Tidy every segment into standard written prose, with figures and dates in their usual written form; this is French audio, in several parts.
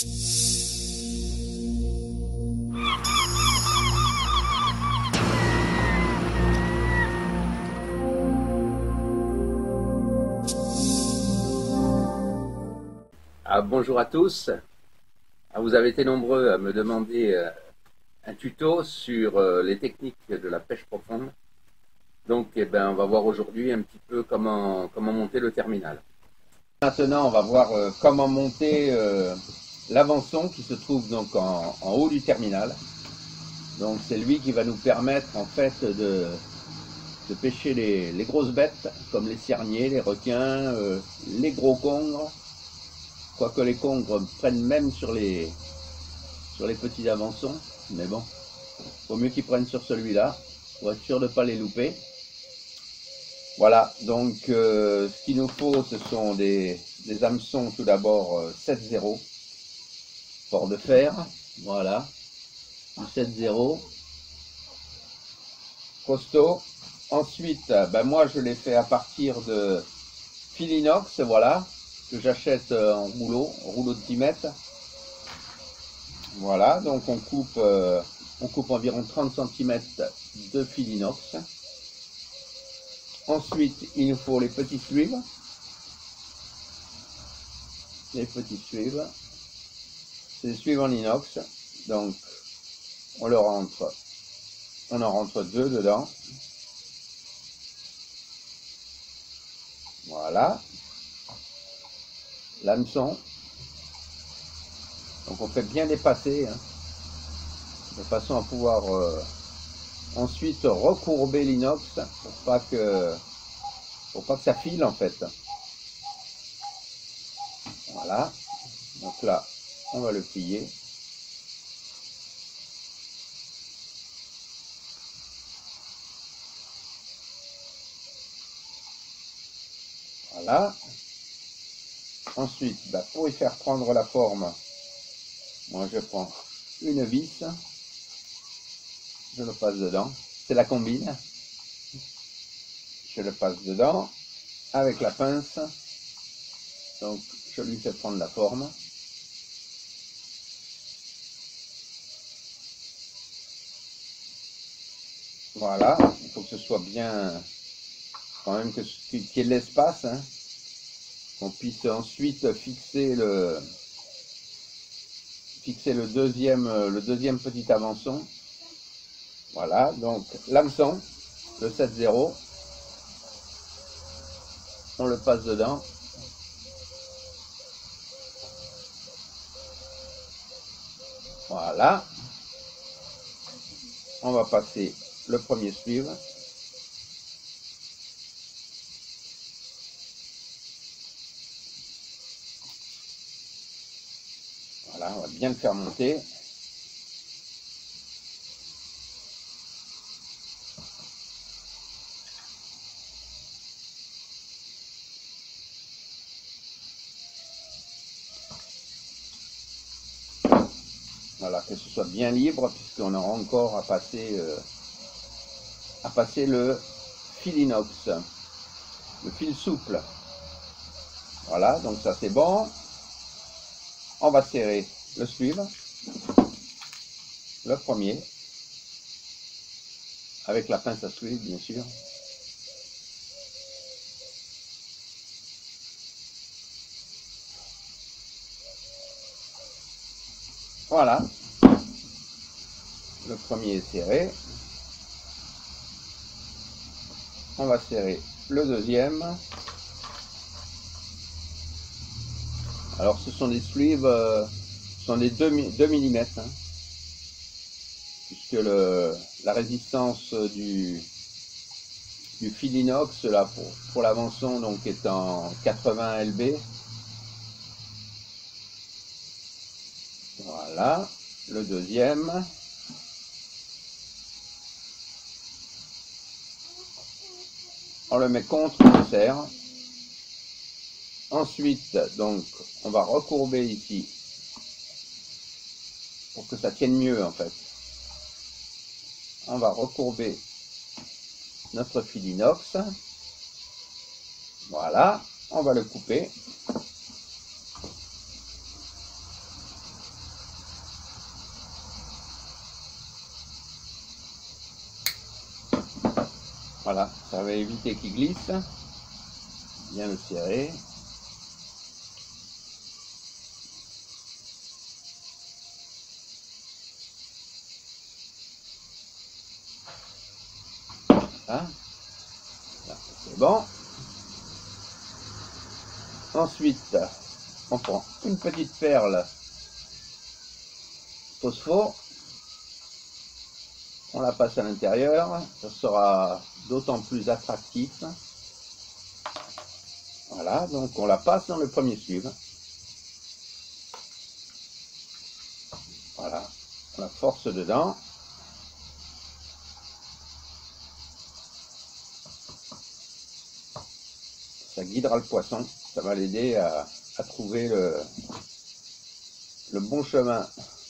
Bonjour à tous. Vous avez été nombreux à me demander un tuto sur les techniques de la pêche profonde. Donc, on va voir aujourd'hui un petit peu comment monter le terminal. Maintenant, on va voir comment monter l'avançon qui se trouve donc en haut du terminal. Donc, c'est lui qui va nous permettre en fait de pêcher les grosses bêtes comme les cierniers, les requins, les gros congres. Quoique les congres prennent même sur les petits avançons, mais bon, vaut mieux qu'ils prennent sur celui-là, pour être sûr de ne pas les louper. Voilà, donc ce qu'il nous faut, ce sont des hameçons tout d'abord 7-0, port de fer, voilà, du 7-0, costaud. Ensuite, moi je l'ai fait à partir de fil inox, voilà, que j'achète en rouleau de 10 mètres. Voilà, donc on coupe environ 30 cm de fil inox. Ensuite, il nous faut les petits suives. Les petits suives. C'est des suives en inox. Donc, on en rentre 2 dedans. Voilà. L'hameçon. Donc, on fait bien dépasser, hein, de façon à pouvoir ensuite recourber l'inox pour pas que ça file en fait. Voilà. Donc là, on va le plier. Voilà. Ensuite, pour y faire prendre la forme, moi je prends une vis, je le passe dedans, c'est la combine, je le passe dedans avec la pince, donc je lui fais prendre la forme. Voilà, il faut que ce soit bien, quand même qu'il y ait de l'espace, hein, qu'on puisse ensuite fixer le deuxième petit avançon. Voilà, donc l'hameçon, le 7-0, on le passe dedans. Voilà, on va passer le premier suivre. Voilà, on va bien le faire monter. Voilà, que ce soit bien libre, puisqu'on aura encore à passer le fil inox, le fil souple. Voilà, donc ça c'est bon. On va serrer le suivre, le premier, avec la pince à suivre bien sûr. Voilà, le premier est serré. On va serrer le deuxième. Alors ce sont des sleeves, ce sont des 2 mm, hein, puisque la résistance du fil inox là pour l'avançon donc est en 80 lb. Voilà, le deuxième. On le met contre, on serre. Ensuite, donc, on va recourber ici pour que ça tienne mieux en fait. On va recourber notre fil inox. Voilà, on va le couper. Voilà, ça va éviter qu'il glisse. Bien le serrer. Voilà, c'est bon. Ensuite, on prend une petite perle phosphore. On la passe à l'intérieur. Ça sera d'autant plus attractif. Voilà, donc on la passe dans le premier suive. Voilà, on la force dedans. Ça guidera le poisson, ça va l'aider à trouver le bon chemin.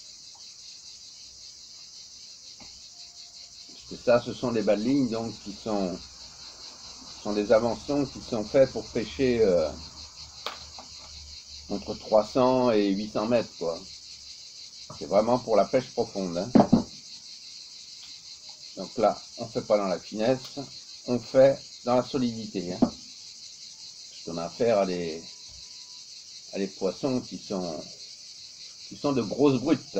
Parce que ça, ce sont des bas de ligne donc qui sont des hameçons qui sont faits pour pêcher entre 300 et 800 mètres, quoi. C'est vraiment pour la pêche profonde, hein. Donc là, on ne fait pas dans la finesse, on fait dans la solidité, hein. Parce qu'on a affaire à des poissons qui sont de grosses brutes.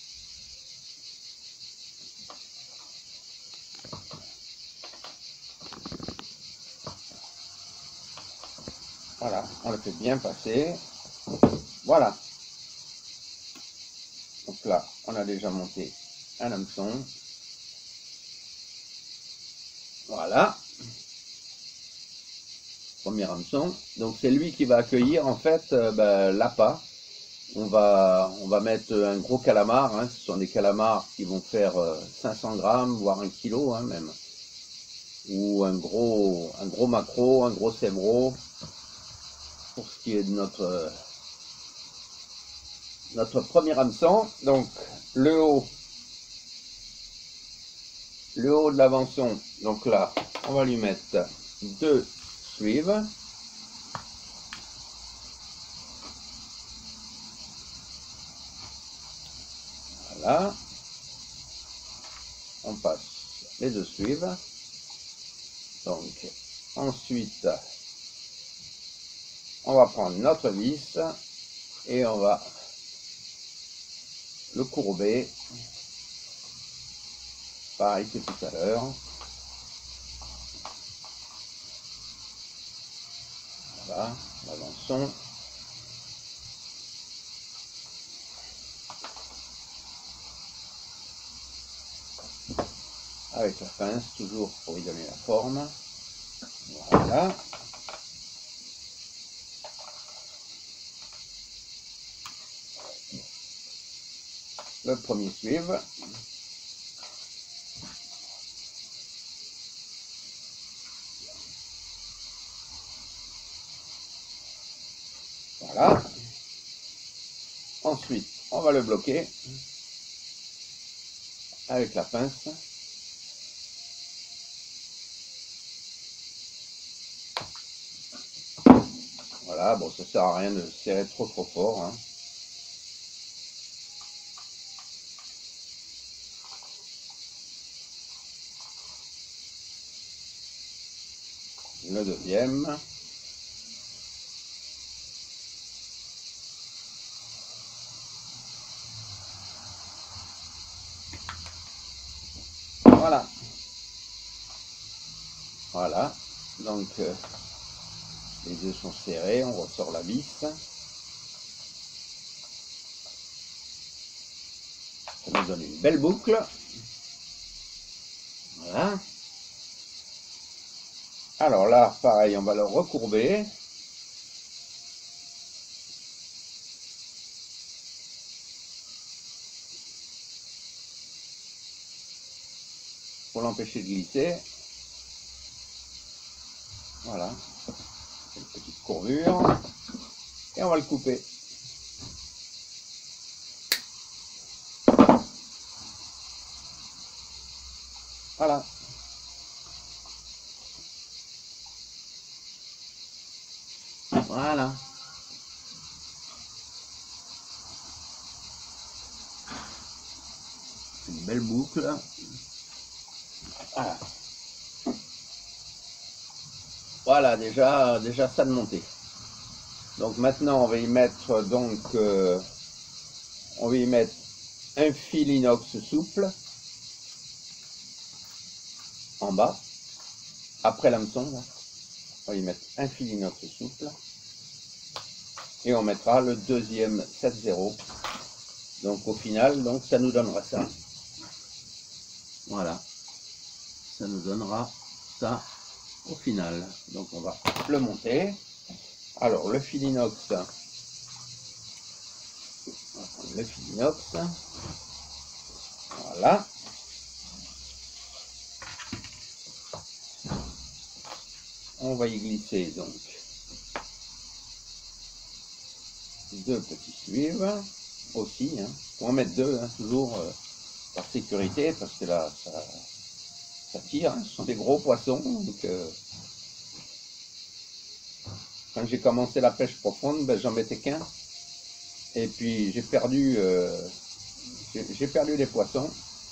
Voilà, on le fait bien passer. Voilà. Donc là, on a déjà monté un hameçon. Voilà. Premier hameçon. Donc c'est lui qui va accueillir en fait l'appât. On va mettre un gros calamar. Hein. Ce sont des calamars qui vont faire 500 grammes, voire 1 kilo, hein, même. Ou un gros maquereau, un gros sévreau. Pour ce qui est de notre premier hameçon. Donc le haut de l'hameçon. Donc là, on va lui mettre 2 suives. Voilà. On passe les 2 suives. Donc ensuite, on va prendre notre vis et on va le courber. Pareil que tout à l'heure. Voilà, l'hameçon. Avec la pince, toujours pour y donner la forme. Voilà. Le premier suive. Voilà. Ensuite, on va le bloquer avec la pince. Voilà, bon, ça sert à rien de serrer trop fort, hein. Le deuxième. Voilà. Voilà. Donc, les deux sont serrés, on ressort la vis. Ça nous donne une belle boucle. Voilà. Alors là, pareil, on va le recourber. Pour l'empêcher de glisser. Voilà. Une petite courbure. Et on va le couper. Voilà. Voilà. Une belle boucle. Voilà. Voilà, déjà ça de monter. Donc maintenant, on va y mettre on va y mettre un fil inox souple en bas, après l'hameçon. On va y mettre un fil inox souple et on mettra le deuxième 7-0. Donc au final, donc ça nous donnera ça. Voilà, ça nous donnera ça au final. Donc on va le monter. Alors le fil inox, voilà. On va y glisser donc deux petits suives aussi. Faut en mettre deux, toujours par sécurité, parce que là ça tire. Ce sont des gros poissons. Donc, quand j'ai commencé la pêche profonde, ben, j'en mettais qu'un. Et puis j'ai perdu les poissons.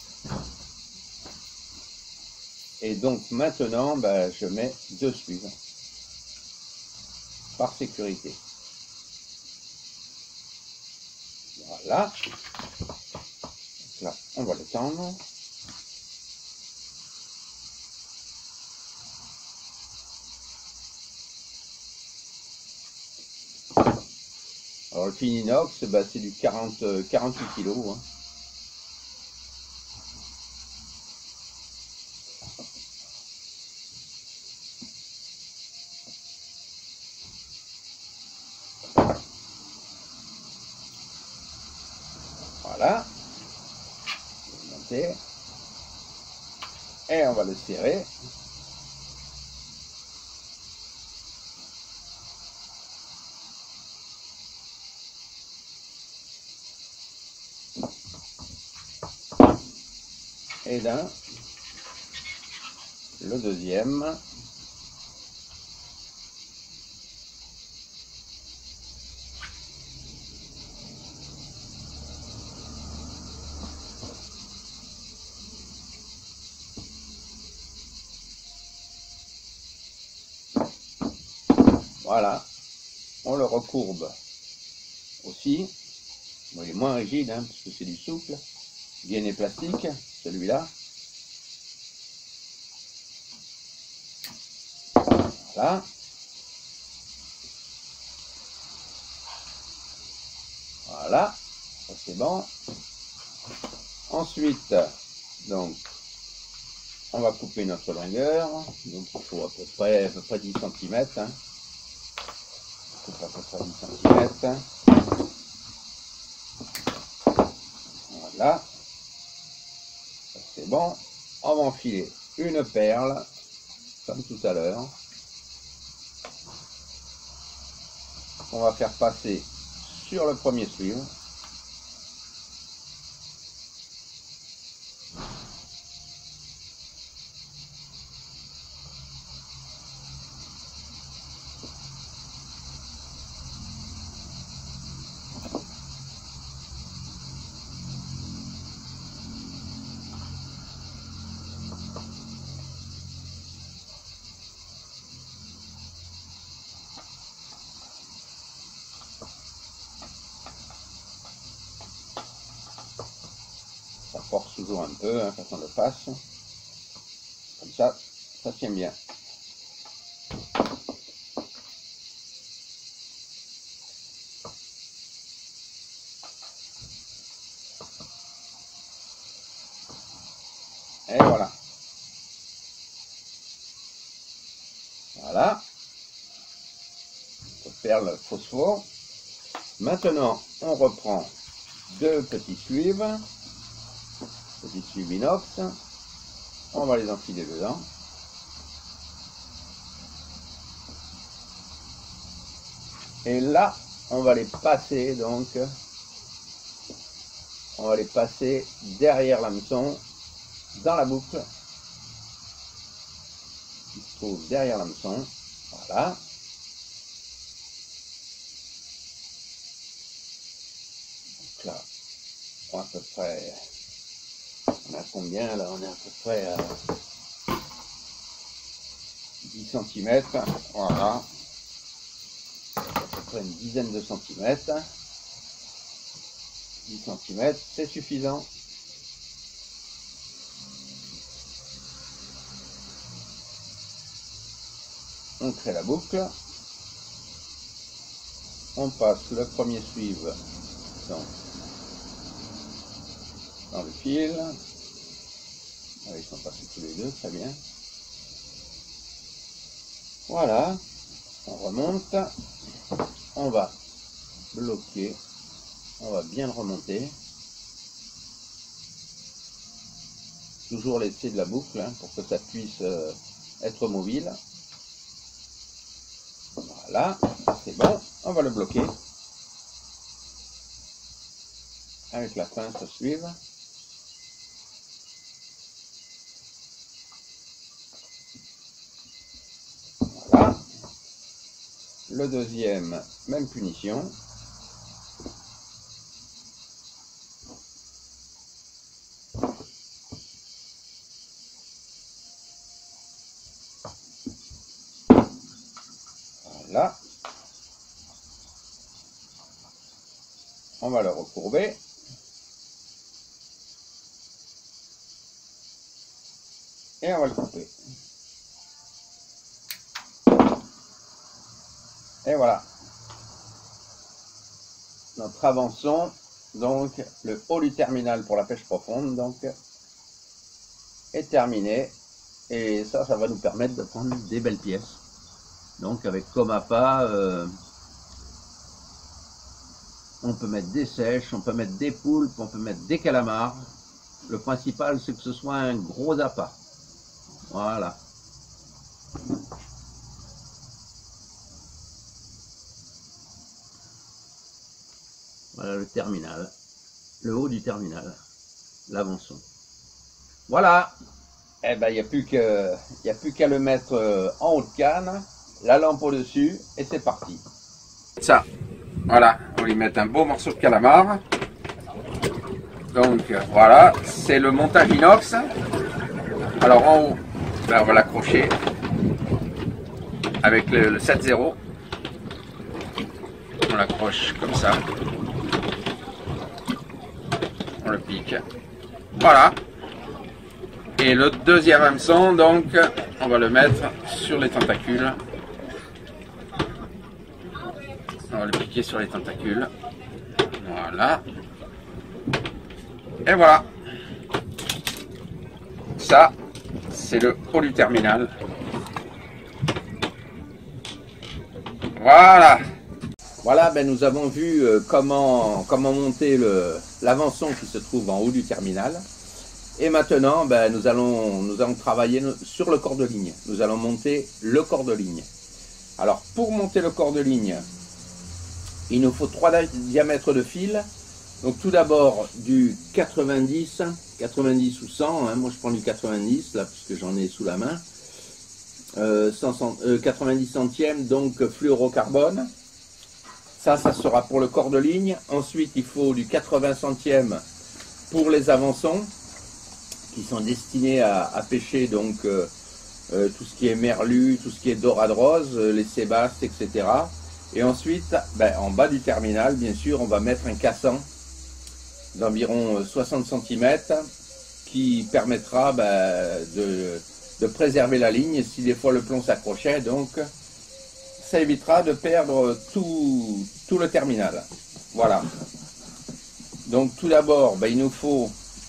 Et donc maintenant, ben, je mets deux suives par sécurité. Voilà. Donc là, on va l'étendre. Alors le fil inox, ben, c'est du 48 kg. Voilà. Et on va le serrer. Et là, le deuxième. Voilà, on le recourbe aussi. Bon, il est moins rigide, parce que c'est du souple. Gainé plastique, celui-là. Voilà. Voilà, ça c'est bon. Ensuite, donc, on va couper notre longueur. Donc il faut à peu près 10 cm. On coupe à peu près 10 cm. Voilà. Ça c'est bon. On va enfiler une perle, comme tout à l'heure. On va faire passer sur le premier suivre. Ça force toujours un peu quand on le passe. Comme ça tient bien. Et voilà. Voilà. Perle phosphore. Maintenant, on reprend deux petits suives inox. On va les enfiler dedans. Et là, on va les passer donc. On va les passer derrière l'hameçon, dans la boucle qui se trouve derrière l'hameçon. Voilà. Donc là, on a à peu près. On a combien là? On est à peu près à 10 cm, voilà, à peu près une dizaine de centimètres. 10 cm, c'est suffisant. On crée la boucle. On passe le premier suive dans le fil. Ah, ils sont passés tous les deux, très bien. Voilà, on remonte, on va bloquer, on va bien le remonter. Toujours laisser de la boucle hein, pour que ça puisse être mobile. Voilà, c'est bon, on va le bloquer. Avec la pince suive. Voilà. Le deuxième, même punition. Voilà. On va le recourber. Et on va le couper. Et voilà. Notre avançon, donc le haut du terminal pour la pêche profonde, donc est terminé. Et ça va nous permettre de prendre des belles pièces. Donc avec comme appât, on peut mettre des sèches, on peut mettre des poulpes, on peut mettre des calamars. Le principal, c'est que ce soit un gros appât. Voilà. Voilà le terminal. Le haut du terminal. L'avançon. Voilà. Eh ben, il n'y a plus qu'à le mettre en haut de canne, la lampe au-dessus, et c'est parti. Ça, voilà, on va lui mettre un beau morceau de calamar. Donc voilà, c'est le montage inox. Alors en haut, ben, on va l'accrocher avec le 7-0. On l'accroche comme ça. On le pique. Voilà. Et le deuxième hameçon, donc, on va le mettre sur les tentacules. On va le piquer sur les tentacules. Voilà. Et voilà. Ça, c'est le haut du terminal. Voilà. Voilà, ben nous avons vu comment monter l'avançon qui se trouve en haut du terminal. Et maintenant, ben, nous allons travailler sur le corps de ligne. Nous allons monter le corps de ligne. Alors, pour monter le corps de ligne, il nous faut 3 diamètres de fil. Donc, tout d'abord, du 90 ou 100. Hein, moi, je prends du 90, là, puisque j'en ai sous la main. 90 centièmes, donc fluorocarbone. Ça sera pour le corps de ligne. Ensuite, il faut du 80 centièmes pour les avançons, qui sont destinés à pêcher donc tout ce qui est merlu, tout ce qui est dorade rose, les sébastes, etc. Et ensuite, ben, en bas du terminal, bien sûr, on va mettre un cassant d'environ 60 cm qui permettra ben, de préserver la ligne si des fois le plomb s'accrochait. Donc, ça évitera de perdre tout le terminal. Voilà. Donc, tout d'abord, ben, il nous faut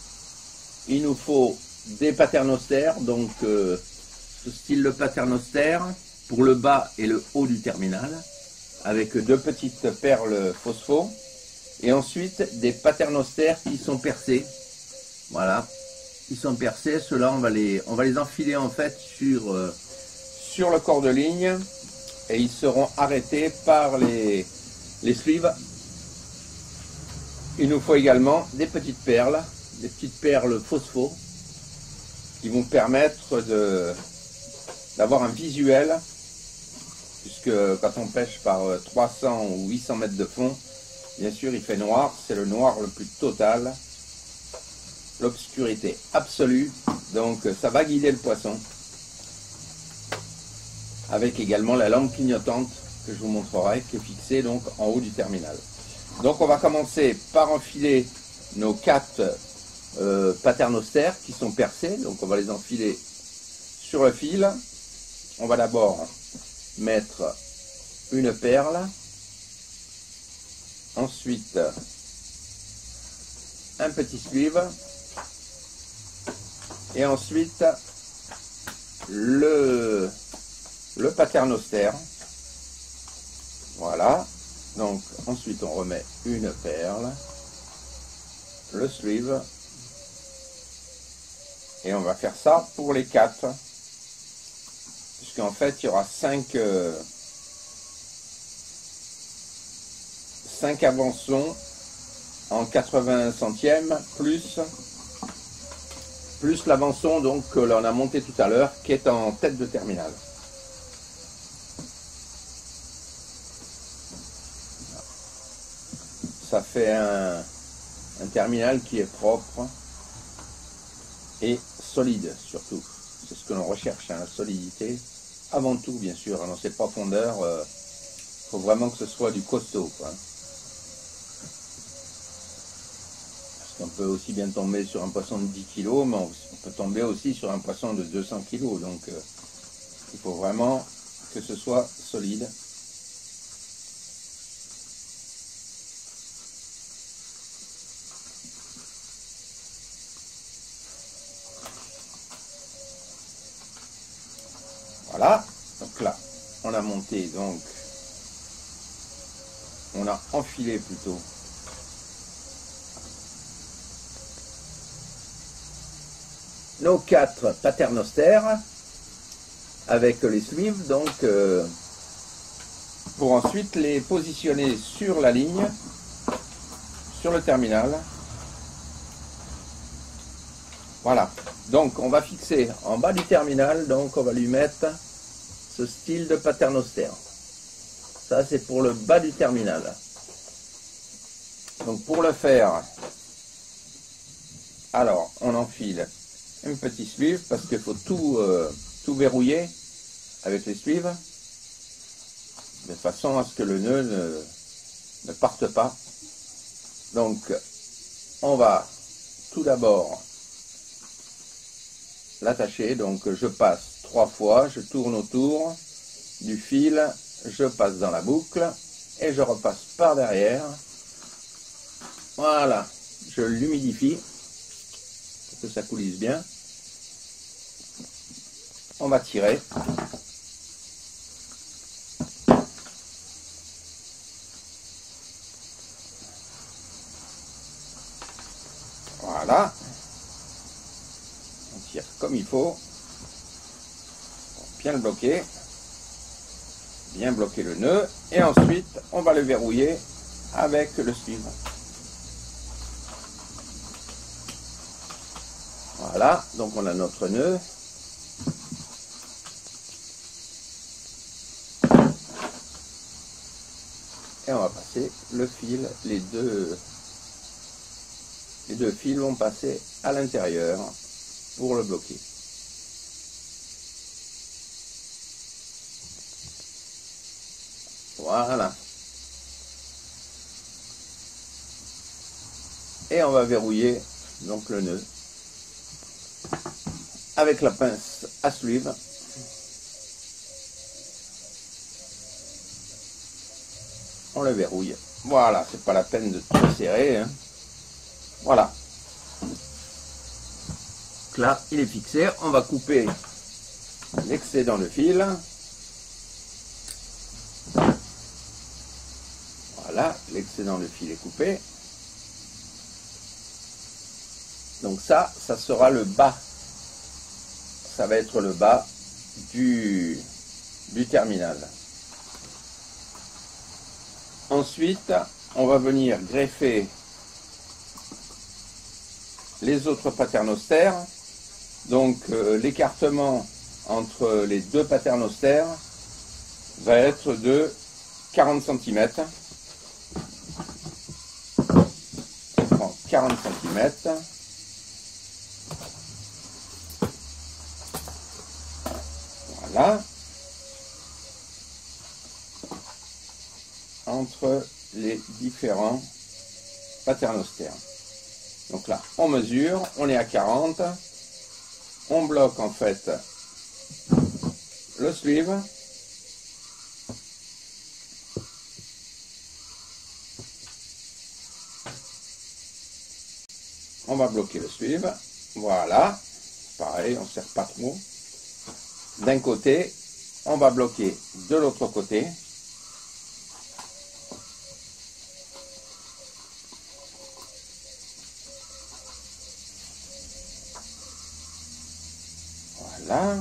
des paternostères, donc ce style de paternostère pour le bas et le haut du terminal, avec 2 petites perles phospho, et ensuite des paternostères qui sont percés. Voilà, qui sont percés. Ceux-là, on va les enfiler en fait sur le corps de ligne, et ils seront arrêtés par les sleeves. Il nous faut également des petites perles phospho qui vont permettre d'avoir un visuel, puisque quand on pêche par 300 ou 800 mètres de fond, bien sûr il fait noir, c'est le noir le plus total, l'obscurité absolue, donc ça va guider le poisson. avec également la lampe clignotante que je vous montrerai, qui est fixée donc en haut du terminal. Donc on va commencer par enfiler nos 4 paternosters qui sont percés, donc on va les enfiler sur le fil. On va d'abord mettre une perle, ensuite un petit sleeve, et ensuite le paternoster. Voilà, donc ensuite on remet une perle, le sleeve, et on va faire ça pour les 4, puisqu'en fait il y aura 5 avançons en 80 centièmes, plus l'avançon donc que l'on a monté tout à l'heure, qui est en tête de terminal. Ça fait un terminal qui est propre et solide surtout. C'est ce que l'on recherche, hein, la solidité. Avant tout, bien sûr, dans ses profondeurs, faut vraiment que ce soit du costaud, quoi. Parce qu'on peut aussi bien tomber sur un poisson de 10 kg, mais on peut tomber aussi sur un poisson de 200 kg. Donc, il faut vraiment que ce soit solide. Voilà, donc là, on a monté, donc, on a enfilé plutôt nos 4 paternosters avec les sleeves, donc, pour ensuite les positionner sur la ligne, sur le terminal. Voilà, donc on va fixer en bas du terminal, donc on va lui mettre ce style de paternoster. Ça c'est pour le bas du terminal. Donc pour le faire, alors on enfile un petit sleeve parce qu'il faut tout verrouiller avec les sleeves, de façon à ce que le nœud ne parte pas. Donc on va tout d'abord l'attacher, donc je passe 3 fois, je tourne autour du fil, je passe dans la boucle et je repasse par derrière. Voilà, je l'humidifie pour que ça coulisse bien. On va tirer. Voilà. On tire comme il faut. Bien le bloquer. Bien bloquer le nœud. Et ensuite, on va le verrouiller avec le sleeve. Voilà. Donc on a notre nœud. Et on va passer le fil, les deux fils vont passer à l'intérieur pour le bloquer. Voilà. Et on va verrouiller donc le nœud avec la pince à sleeve. On le verrouille. Voilà, c'est pas la peine de tout serrer, hein. Voilà. Donc là, il est fixé. On va couper l'excédent de fil. Voilà, l'excédent de fil est coupé. Donc ça sera le bas. Ça va être le bas du terminal. Ensuite, on va venir greffer les autres paternosters. Donc l'écartement entre les deux paternosters va être de 40 cm. On prend 40 cm. Voilà. entre les différents paternosters. Donc là, on mesure, on est à 40, on bloque en fait le sleeve. On va bloquer le sleeve, voilà, pareil, on ne serre pas trop. D'un côté, on va bloquer de l'autre côté. Voilà.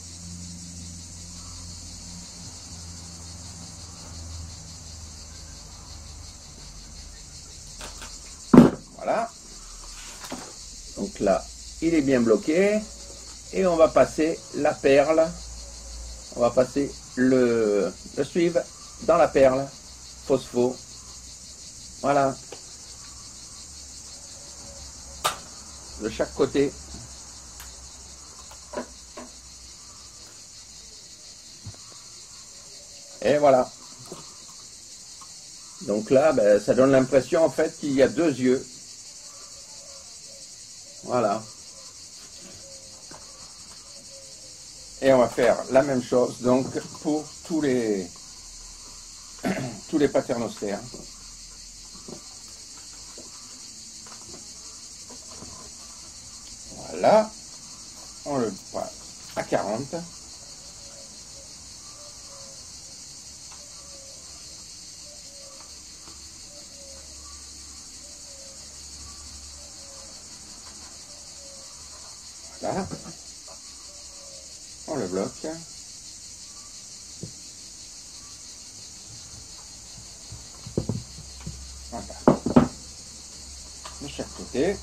Voilà. Donc là, il est bien bloqué. Et on va passer la perle. On va passer le sleeve dans la perle phospho. Voilà. De chaque côté. Et voilà. Donc là, ben, ça donne l'impression en fait qu'il y a deux yeux. Voilà. Et on va faire la même chose donc pour tous les paternosters. Voilà. On le passe à 40. Voilà. On le bloque. Voilà. De chaque côté.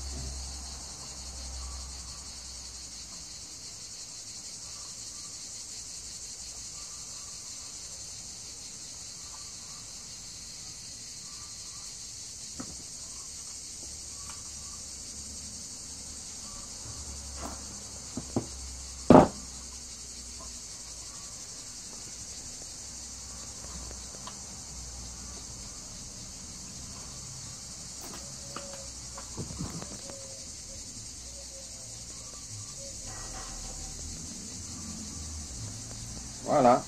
Voilà.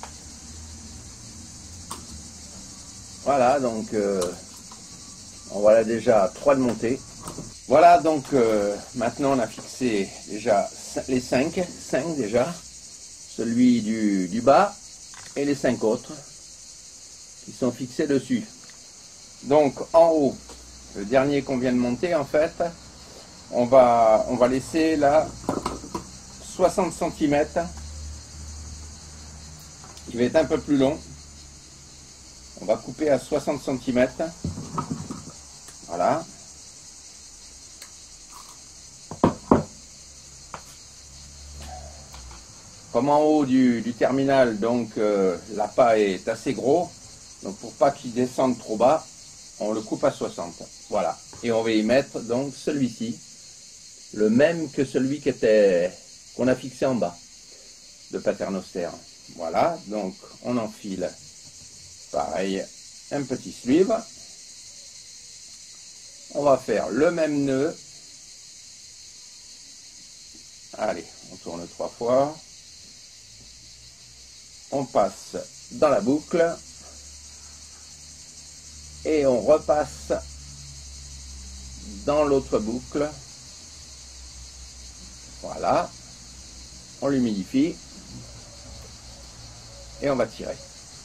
Voilà, donc on voilà déjà 3 de montée. Voilà, donc maintenant on a fixé déjà les 5 déjà, celui du bas et les 5 autres qui sont fixés dessus. Donc en haut, le dernier qu'on vient de monter en fait, on va laisser là 60 cm, qui va être un peu plus long. On va couper à 60 cm. Voilà. Comme en haut du terminal, donc l'appât est assez gros, donc pour pas qu'il descende trop bas, on le coupe à 60. Voilà. Et on va y mettre donc celui-ci, le même que celui qu'on a fixé en bas, de paternoster. Voilà, donc on enfile, pareil, un petit sleeve. On va faire le même nœud. Allez, on tourne 3 fois. On passe dans la boucle. Et on repasse dans l'autre boucle. Voilà. On l'humidifie. Et on va tirer.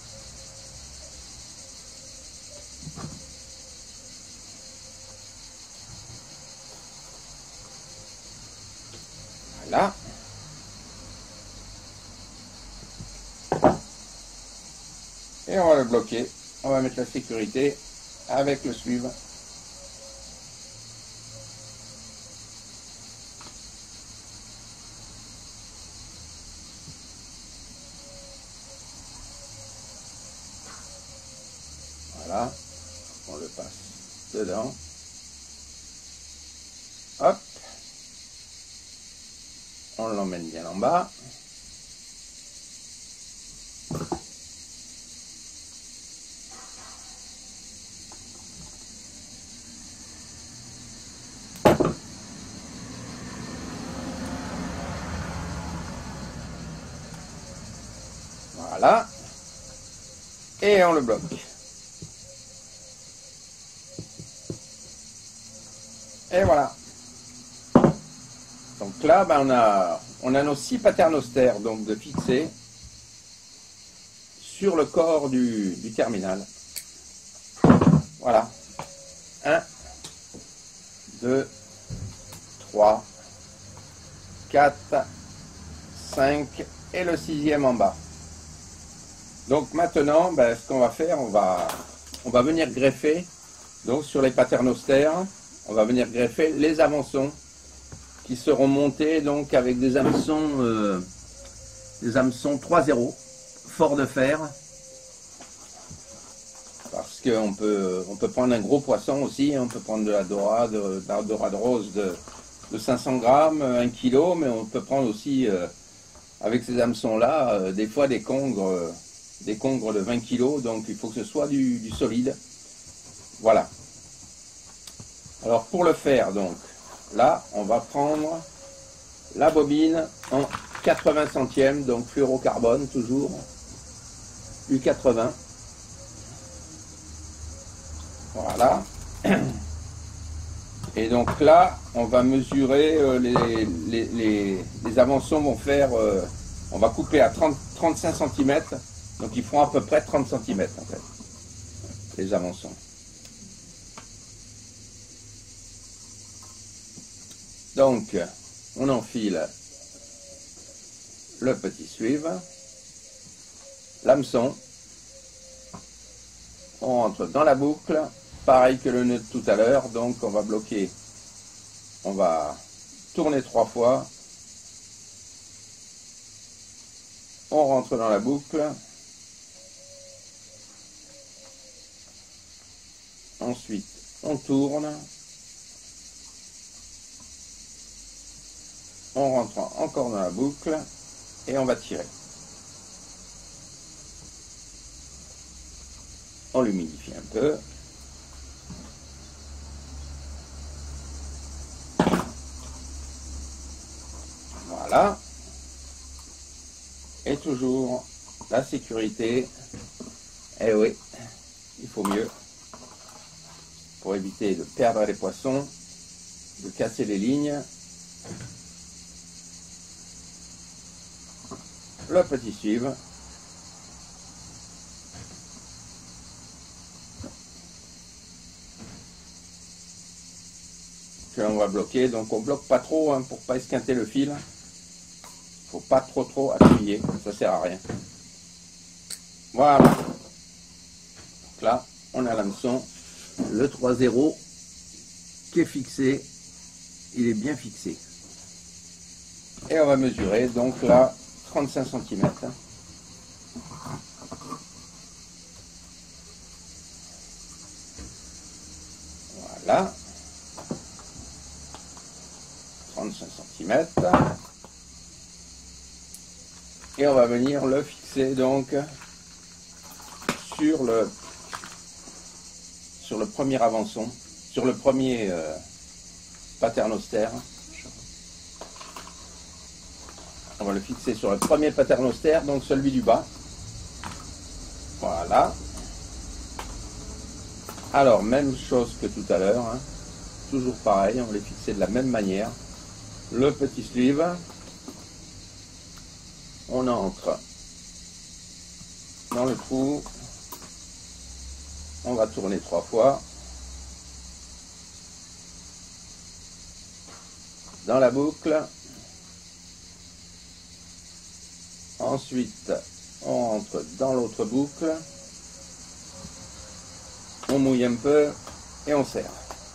Voilà. Et on va le bloquer. On va mettre la sécurité avec le sleeve. Voilà. On le passe dedans. Hop. On l'emmène bien en bas. Voilà. Et on le bloque. Et voilà. Donc là, ben on a nos 6 paternosters donc de fixer sur le corps du terminal. Voilà. 1, 2, 3, 4, 5 et le 6e en bas. Donc maintenant, ben, ce qu'on va faire, on va venir greffer donc sur les paternosters, on va venir greffer les avançons qui seront montés donc avec des hameçons 3-0 fort de fer, parce qu'on peut prendre un gros poisson aussi, on peut prendre de la dorade rose de 500 grammes, 1 kg, mais on peut prendre aussi avec ces hameçons là des fois des congres de 20 kg, donc il faut que ce soit du solide. Voilà. Alors pour le faire, donc là on va prendre la bobine en 80 centièmes, donc fluorocarbone toujours, U80. Voilà. Et donc là on va mesurer les avançons vont faire, on va couper à 35 cm, donc ils feront à peu près 30 cm en fait, les avançons. Donc, on enfile le petit suive, l'hameçon, on rentre dans la boucle, pareil que le nœud de tout à l'heure, donc on va bloquer, on va tourner 3 fois, on rentre dans la boucle, ensuite on tourne, on rentre encore dans la boucle et on va tirer. On l'humidifie un peu. Voilà. Et toujours la sécurité. Eh oui, il faut mieux pour éviter de perdre les poissons, de casser les lignes. Le petit suive. Que l'on va bloquer. Donc on bloque pas trop hein, pour pas esquinter le fil. Faut pas trop appuyer, ça sert à rien. Voilà. Donc là, on a l'hameçon, le 3-0 qui est fixé. Il est bien fixé. Et on va mesurer donc là 35 cm. Voilà. 35 cm. Et on va venir le fixer donc sur le premier avançon, sur le premier paternoster. On va le fixer sur le premier paternoster, donc celui du bas. Voilà. Alors, même chose que tout à l'heure, hein. Toujours pareil, on va les fixer de la même manière. Le petit sleeve, on entre dans le trou, on va tourner 3 fois, dans la boucle, ensuite on rentre dans l'autre boucle, on mouille un peu et on serre.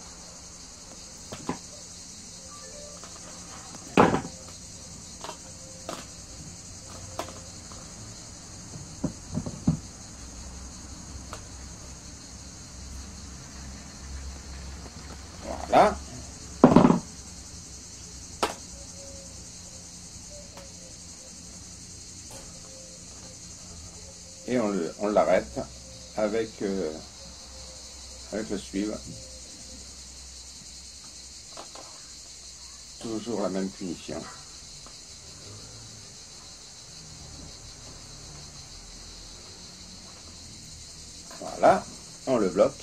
Voilà. Et on l'arrête avec le suive. Toujours la même punition. le bloc.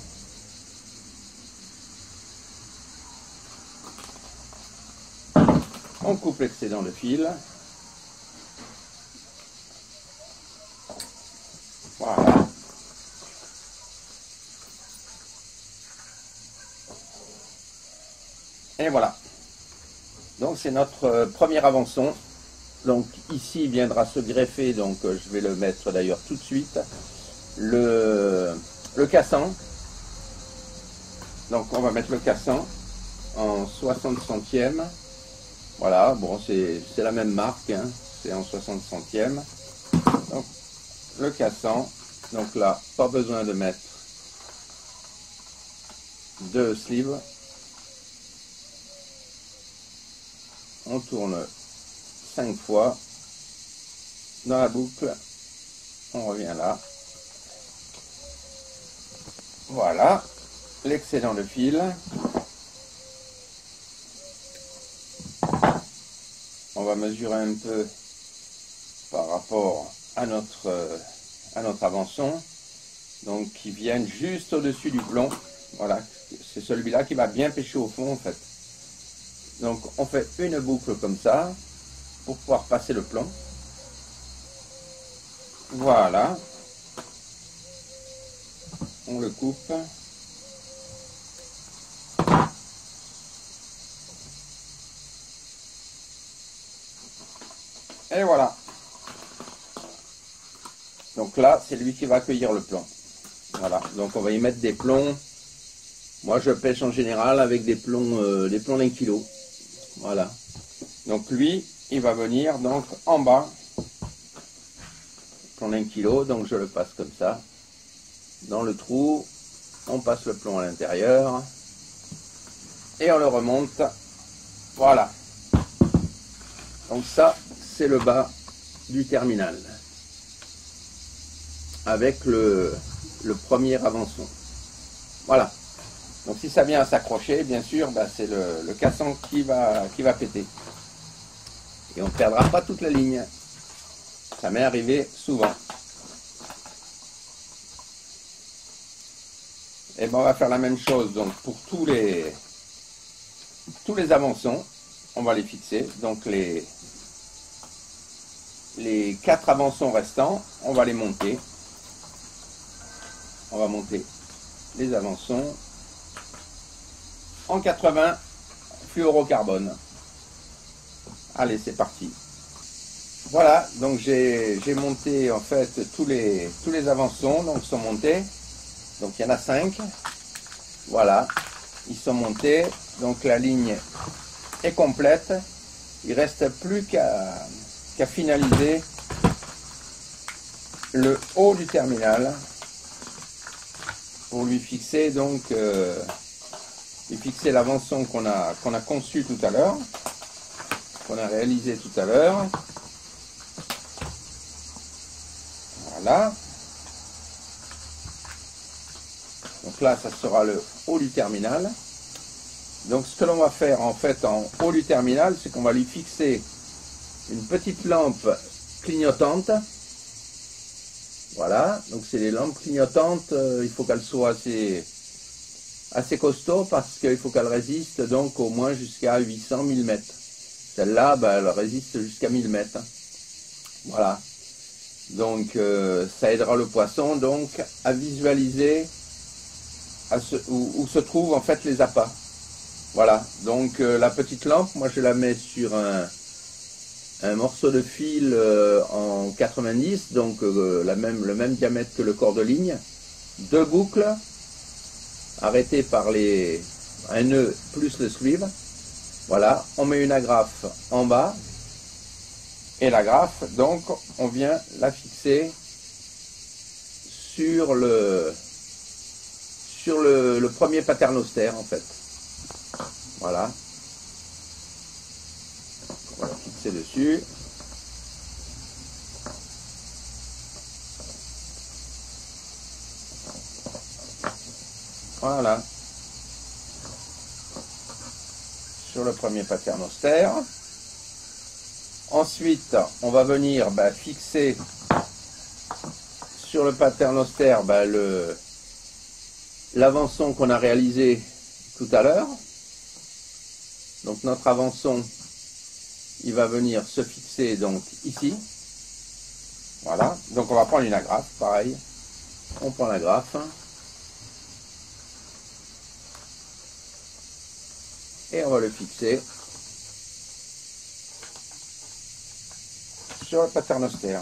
On coupe l'excédent de fil. Voilà. Et voilà. Donc c'est notre premier avançon. Donc ici il viendra se greffer, donc je vais le mettre d'ailleurs tout de suite, le cassant. Donc on va mettre le cassant en 60 centièmes. Voilà, bon c'est la même marque, hein, c'est en 60 centièmes. Donc le cassant, donc là pas besoin de mettre de sleeve. On tourne 5 fois dans la boucle, on revient là. Voilà l'excédent de fil. On va mesurer un peu par rapport à notre avançon, donc qui viennent juste au-dessus du plomb. Voilà, c'est celui-là qui va bien pêcher au fond en fait. Donc on fait une boucle comme ça pour pouvoir passer le plomb. Voilà, on le coupe. Et voilà. Donc là, c'est lui qui va accueillir le plomb. Voilà, donc on va y mettre des plombs. Moi, je pêche en général avec des plombs d'1 kilo. Voilà. Donc lui, il va venir donc en bas. Plomb d'1 kilo, donc je le passe comme ça. Dans le trou, on passe le plomb à l'intérieur. Et on le remonte. Voilà. Donc ça, c'est le bas du terminal. Avec le premier avançon. Voilà. Donc si ça vient à s'accrocher, bien sûr, bah, c'est le cassant qui va péter. Et on ne perdra pas toute la ligne. Ça m'est arrivé souvent. Et ben on va faire la même chose donc pour tous les avançons. On va les fixer. Donc les 4 avançons restants, on va les monter. On va monter les avançons en 80 fluorocarbone. Allez, c'est parti. Voilà, donc j'ai monté en fait tous les avançons, donc sont montés. Donc il y en a 5. Voilà, ils sont montés. Donc la ligne est complète. Il ne reste plus qu'à finaliser le haut du terminal pour lui fixer donc l'avançon qu'on a conçu tout à l'heure, qu'on a réalisé tout à l'heure. Voilà. Donc là, ça sera le haut du terminal. Donc ce que l'on va faire en fait en haut du terminal, c'est qu'on va lui fixer une petite lampe clignotante. Voilà, donc c'est les lampes clignotantes, il faut qu'elles soient assez costauds parce qu'il faut qu'elles résistent donc au moins jusqu'à 800 mm. Celle-là, bah, elle résiste jusqu'à 1000 mètres. Voilà. Donc ça aidera le poisson donc à visualiser où se trouvent en fait les appâts. Voilà, donc la petite lampe, moi je la mets sur un morceau de fil en 90, donc le même diamètre que le corps de ligne, 2 boucles arrêtées par un nœud plus le sleeve. Voilà, on met une agrafe en bas et l'agrafe, donc on vient la fixer sur le premier paternostère en fait. Voilà. On va la fixer dessus. Voilà. Sur le premier paternostère. Ensuite, on va venir fixer sur le paternostère l'avançon qu'on a réalisé tout à l'heure. Donc notre avançon, il va venir se fixer donc ici. Voilà, donc on va prendre une agrafe, pareil. On prend l'agrafe. Et on va le fixer sur le paternostère.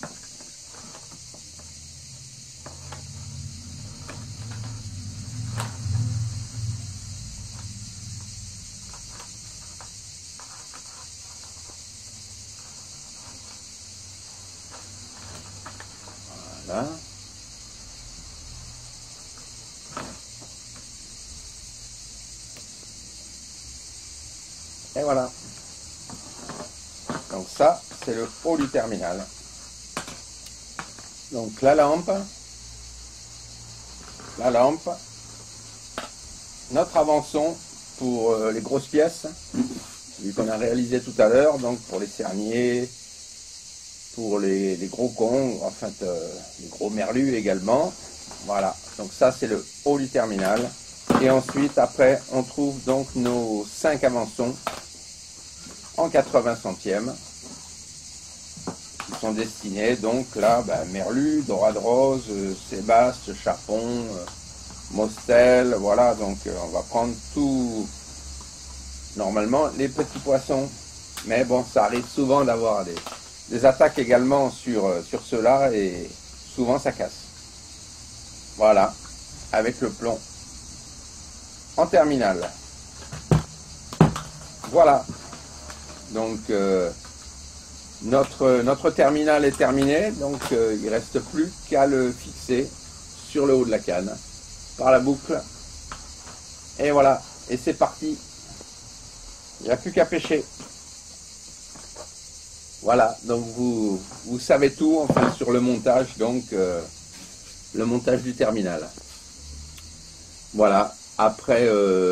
Voilà. Et voilà. Donc ça, c'est le haut du terminal. Donc la lampe, notre avançon pour les grosses pièces, vu qu'on a réalisé tout à l'heure, donc pour les cerniers, pour les gros cons, enfin les gros merlus également. Voilà, donc ça c'est le haut du terminal. Et ensuite, après, on trouve donc nos 5 avançons en 80 centièmes qui sont destinés donc là, merlu, dorade rose, sébaste, chapon, mostel, voilà, donc on va prendre tout, normalement les petits poissons, mais bon, ça arrive souvent d'avoir des attaques également sur ceux-là et souvent ça casse. Voilà, avec le plomb en terminale. Voilà, donc notre terminal est terminé, donc il ne reste plus qu'à le fixer sur le haut de la canne par la boucle. Et voilà, et c'est parti. Il n'y a plus qu'à pêcher. Voilà, donc vous savez tout enfin sur le montage, donc le montage du terminal. Voilà, après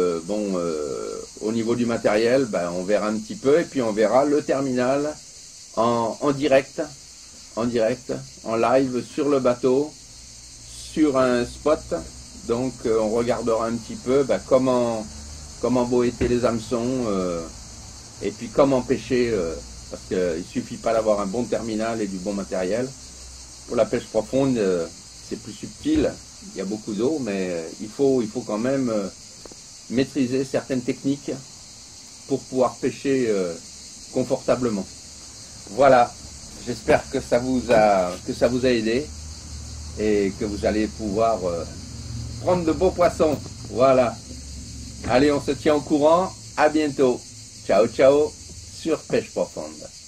au niveau du matériel, on verra un petit peu et puis on verra le terminal en direct, en live sur le bateau, sur un spot. Donc on regardera un petit peu comment boetter les hameçons et puis comment pêcher, parce qu'il ne suffit pas d'avoir un bon terminal et du bon matériel. Pour la pêche profonde, c'est plus subtil, il y a beaucoup d'eau, mais il faut quand même maîtriser certaines techniques pour pouvoir pêcher confortablement. Voilà, j'espère que ça vous a aidé et que vous allez pouvoir prendre de beaux poissons. Voilà. Allez, on se tient au courant. À bientôt. Ciao, ciao sur Pêche Profonde.